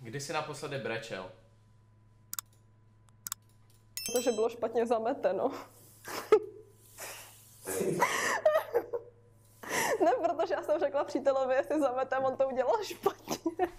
Kdy jsi naposledy brečel? Protože bylo špatně zameteno. Ne, protože já jsem řekla přítelovi, jestli zametem, on to udělal špatně.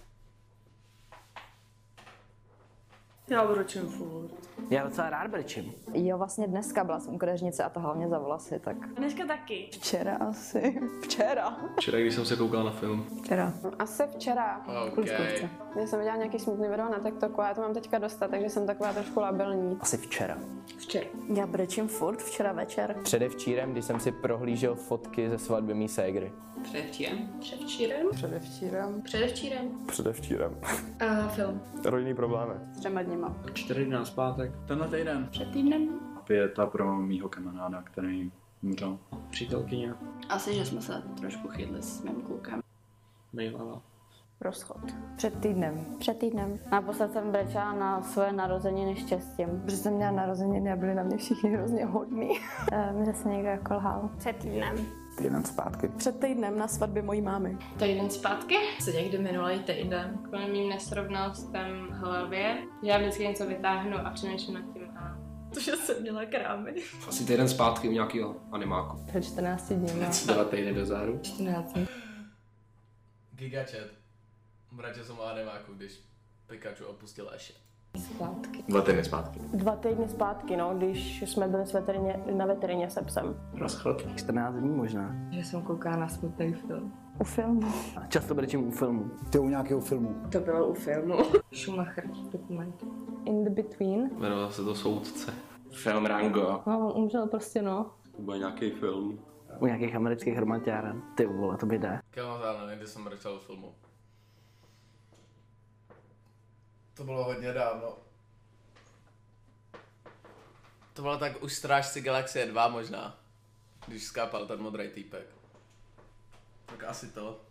Já brečím furt. Já docela rád brečím. Jo, vlastně dneska byla jsem u kadeřnice a to hlavně za vlasy, tak... Dneska taky. Včera asi. Včera. Včera, když jsem se koukal na film. Včera. Asi včera. Okay. Když jsem viděla nějaký smutný video na TikToku a já to mám teďka dostat, takže jsem taková trošku labilní. Asi včera. Včera. Já brečím furt, včera večer. Předevčírem, když jsem si prohlížel fotky ze svatby mý ségry. Předevčírem. Předevčírem. Předevčírem. Předevčírem. Předevčírem. Film. Rodinný problémy. S 3 dněma. 4 dny zpátek. Tenhle týden. Před týdnem. Pěta pro mýho kamaráda, který umřel. Přítelkyně. Asi, že jsme se trošku chytli s mým klukem. Mejlala. Rozchod. Před týdnem. Před týdnem. Naposled jsem brečela na svoje narozeniny štěstím. Protože jsem měla narozeniny a byli na mě všichni hrozně hodní. Mi zase někdo jako lhal. Před týdnem. Týden zpátky. Před týdnem na svatbě mojí mámy. Týden zpátky? Co někdy minulý týden. Kvůli mým nesrovnalostem v hlavě, že já vždycky něco vytáhnu a přemýšlím nad tím a... To, že jsem měla krámy. Asi týden zpátky u nějakého animáku. Před 14 dní. 2 týdny dozadu. 14. Gigachat. Bratě jsem animáku, když Pikachu opustil Ashe. Zpátky. 2 týdny zpátky. 2 týdny zpátky, no, když jsme byli na veterině se psem. Rozchod. 14 dní možná. Že jsem koukala na smutný film. U filmu. Často brečím u filmu. Ty u nějakého filmu. To bylo u filmu. Schumacher, dokument. In the between. Jmenoval se to Soudce. Film Rango. No, on umřel prostě, no. To byl nějaký film. U nějakých amerických hromaďáren. Ty vole, to by jde. Kamarád, kdy jsem brečel u filmu. To bylo hodně dávno. To bylo tak už Strážci Galaxie 2 možná. Když skápal ten modrý týpek. Tak asi to.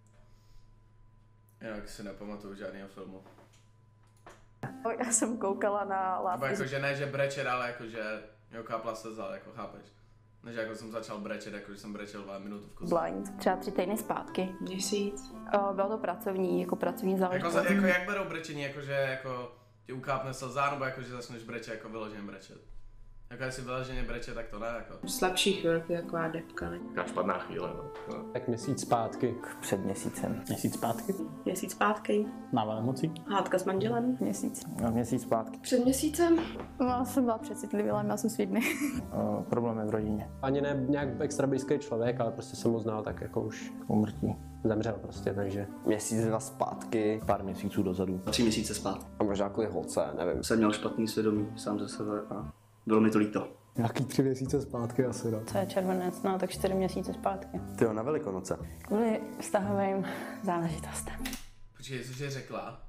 Jinak si nepamatuju žádného filmu. Já jsem koukala na Nebo Lávky. jakože ne, že brečet, ale jakože jo, kápla slza, jako chápeš. Než jako jsem začal brečet, jakože jsem brečel 2 minuty v kuse. Blind. Třeba 3 týdny zpátky. Měsíc. Bylo to pracovní záležitost. Jako jak berou brečení, jakože jako ti ukápne slza, nebo jakože začneš brečet, jako vyloženě brečet. Jako jestli vyloženě brečet, tak to ne, jako. Slabší chvilky, taková depka, ne? Taká špatná chvíle, no. Tak měsíc zpátky. Před měsícem. Měsíc zpátky? Měsíc zpátky. Na Velmocí? Hádka s manželem. Měsíc. No, měsíc zpátky. Před měsícem. Já jsem byla přecitlivá, měla jsem svídny. Problémy v rodině. Ani ne nějak extra blízký člověk, ale prostě jsem ho znal tak jako už umrtí. Zemřel prostě, takže. Měsíc, 2 zpátky. Pár měsíců dozadu. 3 měsíce zpátky. A možná kvůli holce, nevím. Jsem měl špatný svědomí sám ze sebe a bylo mi to líto. Nějaký 3 měsíce zpátky asi, no. To je červenec, no, tak 4 měsíce zpátky. Ty jo, na Velikonoce. Kvůli vztahovým záležitostem. Počkej, cože řekla?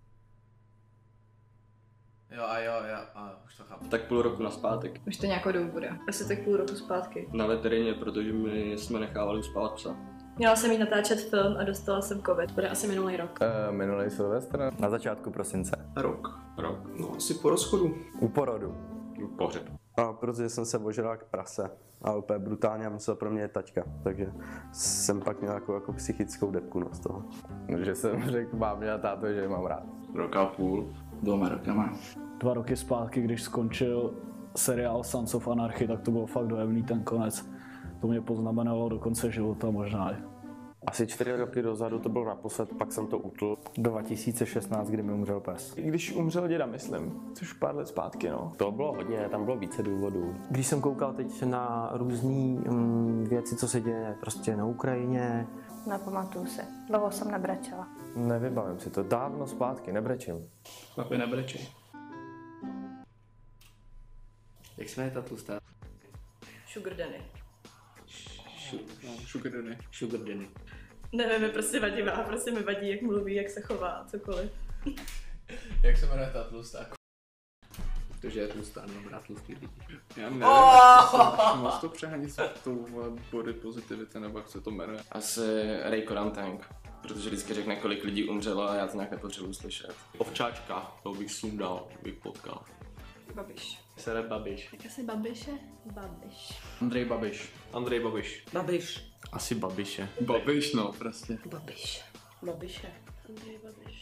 Jo, už to chápu. Tak půl roku naspátek. Už to nějakou dobu bude. Asi tak půl roku zpátky. Na veterině, protože my jsme nechávali uspávat psa. Měla jsem jí natáčet film a dostala jsem covid. Bude asi minulý rok. Minulý Silvestr. Na začátku prosince. Rok. No asi po rozchodu. U porodu. Pohřeb. A protože jsem se ožral jak prase. A úplně brutálně musel pro mě taťka. Takže jsem pak měl jako psychickou depku, no, z toho. Že jsem řekl mámě a táto, že je mám rád. Rok a půl. 2 rokama. 2 roky zpátky, když skončil seriál Sons of Anarchy, tak to bylo fakt dojemný ten konec. To mě poznamenalo do konce života možná. Asi 4 roky dozadu to bylo naposled, pak jsem to utl. 2016, kdy mi umřel pes. Když umřel děda, myslím, což pár let zpátky, no. To bylo hodně, tam bylo více důvodů. Když jsem koukal teď na různé věci, co se děje prostě na Ukrajině. Nepamatuju se. Dlouho jsem nebrečela. Nevybavím si to, dávno zpátky, nebrečím. Chlapi, nebrečej. Jak se jmenuje ta tlustá? Sugar Daddy. Sugar Daddy. Nevím, mi prostě vadí, a prostě mi vadí, jak mluví, jak se chová, cokoliv. Jak se jmenuje ta tlustá? Protože je tlustá, dobrá tlustý lidi. Já nevím, moc to přehanit s tou body positivity, nebo jak se to jmenuje. Asi Ray Koranteng, protože vždycky řekne, kolik lidí umřelo a já to nějak nepotřebuji slyšet. Ovčáčka, to bych sundal, bych potkal. Babiš. Sere Babiš. Jak asi Babiše? Babiš. Andrej Babiš. Andrej Babiš. Babiš. Asi Babiše. Babiš, no, prostě. Babiš. Babiše. Andrej Babiš.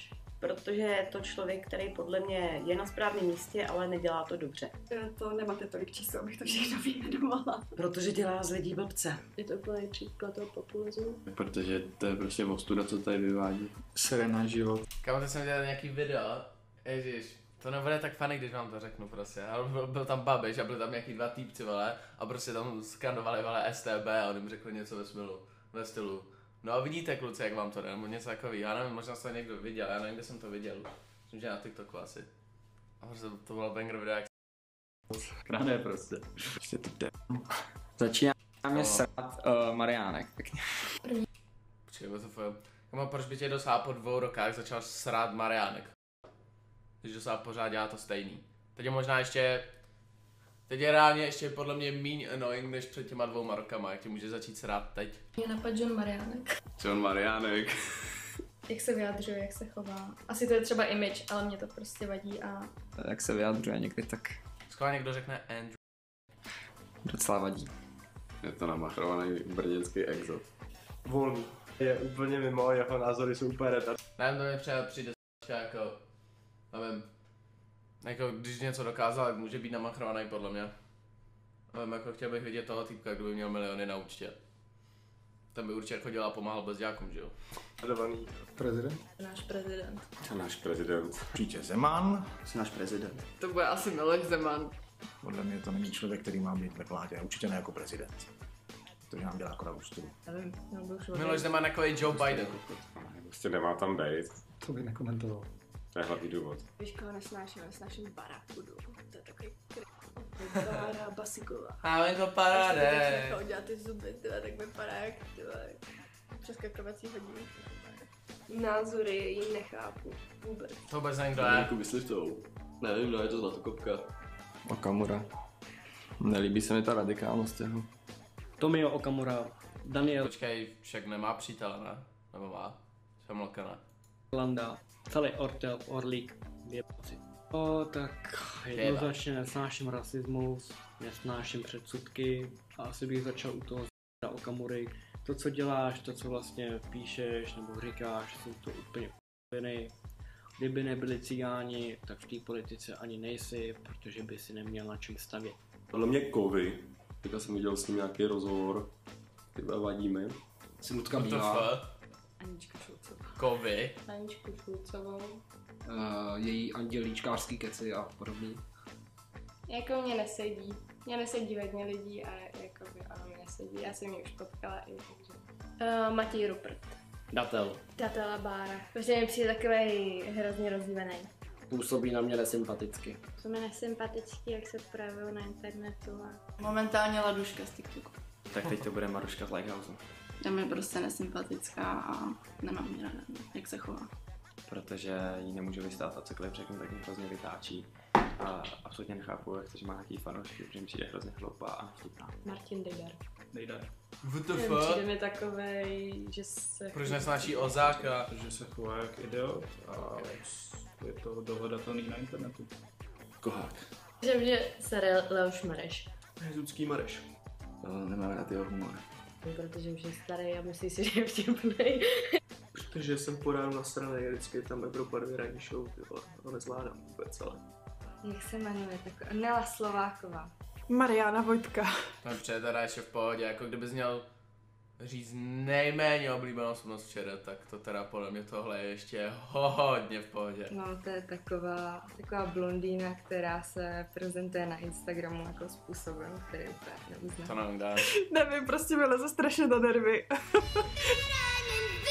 protože je to člověk, který podle mě je na správném místě, ale nedělá to dobře. To nemáte tolik číslo, abych to všechno vyjmenovala. Protože dělá z lidí blbce. Je to úplný příklad toho populismu. Protože to je prostě ostuda, co tady vyvádí. Sere na život. Kámo, teď jsem viděl nějaký video, ježiš, to nebude tak funny, když vám to řeknu prostě, ale byl tam Babiš a byli tam nějaký dva týpci, vole, a prostě tam skandovali, vole, STB a on jim řekl něco ve stylu. No a vidíte, kluci, jak vám to jde, nebo něco takový, já nevím, možná se to někdo viděl, já nevím, kde jsem to viděl, myslím, že na TikToku asi. A prostě to bylo banger video, jak Krané prostě. Prostě to jde. Začíná mě srát Mariánek, pěkně. Počkej, Kamo, proč by tě dosáhl po 2 rokách začal srát Mariánek? Když dosáhl pořád dělá to stejný. Teď je možná ještě... Teď je reálně ještě podle mě míň annoying než před těma 2 rokama, jak tě může začít srát teď. Mě napadl John Mariánek. John Mariánek. Jak se vyjadřuje, jak se chová. Asi to je třeba image, ale mě to prostě vadí a... Jak se vyjadřuje někdy, tak Skoro někdo řekne Andrew. docela vadí. Je to namachrovaný brněnský exot. Volný. Je úplně mimo, jeho názory jsou úplně retard. Nevím, to mi přijde jako, nevím, jako když něco dokázal, tak může být namachrovaný podle mě. Nevím, jako chtěl bych vidět toho týpka, kdo by měl miliony na účtě. Ten by určitě chodil a pomáhal bezdělákům, že jo? Sledovaný prezident? Náš prezident. To náš prezident. Určitě Zeman. Jsi náš prezident. To bude asi Miloš Zeman. Podle mě to není člověk, který má být ve vládě, určitě ne jako prezident. Protože nám dělá akorát ústupu. Nevím, Miloš Zeman jako je Joe Biden. Prostě nemá tam být. To bych nekomentoval. To je hlavní důvod. Víš, koho nesnáším Barakudu. To je takový Bára Basiková. A je to paráde. Když udělat ty zuby, tyhle, tak vypadá jak přeskakovací hodiny. Názory jim nechápu. Vůbec. To vůbec nevím, kdo je. Jako vyslyštou. Nevím, no je to zlatokopka. Okamura. Nelíbí se mi ta radikálnost jeho. Tomio Okamura, Daniel Počkej, však nemá přítele, ne? Nebo má? Šamlka, ne? Landa, celý Ortel, Orlík, vědci. Tak jednoznačně nesnáším rasismus, nesnáším předsudky a asi bych začal u toho Okamury. To, co děláš, to, co vlastně píšeš nebo říkáš, jsou to úplně p***viny. Kdyby nebyli cigáni, tak v té politice ani nejsi, protože by si neměl na čem stavět. Podle mě kovy. Teďka jsem viděl s ním nějaký rozhovor. Tyhle vadíme. Simutka Bílá. Anička Šulcová. Kovy. Aničku Šulcovou. Její andělíčkářský keci a podobný. Jako mě nesedí. Mě nesedí hodně lidí a jakoby ano, mě nesedí. Já jsem ji už potkala i takže. Matěj Rupert. Datel. Datela Bára. Protože mi přijde takový hrozně rozdílený. Působí na mě nesympaticky. Jsou mi nesympatický, jak se projevují na internetu a... Momentálně Laduška z TikToku. Tak teď to bude Maruška z Lighthouse. Já mi prostě nesympatická a nemám ji ráda, jak se chová. Protože jí nemůžu vystát a cokoliv řeknu, tak mě hrozně vytáčí. A absolutně nechápu, jak to, že má nějaký fanoušky, protože mi přijde hrozně hloupá a nevtipná. Martin Dejdar. Dejdar. WTF? Přijde mi takovej, že se... Proč nesnáší Ozáka? Že se chová jak idiot a je to dohledatelný na internetu. Kohák. Že mě sere Leoš Mareš. Hezucký Mareš. Nemáme na ty humor. Protože už je starý a myslí si, že je vtipnej. Protože jsem po ránu nasranej, vždycky tam Evropa 2 ranní show, ty vole, to nezvládám vůbec, ale... Jak se jmenuje taková? Nela Slováková. Mariana Vojtka. Dobře, teda ještě v pohodě, jako kdybys měl říct nejméně oblíbenou osobnost včera, tak to teda podle mě tohle je ještě hodně v pohodě. No, to je taková blondýna, která se prezentuje na Instagramu jako způsobem, který úplně neuznám. To nevím, dá. Nevím, prostě mi leze strašně na nervy.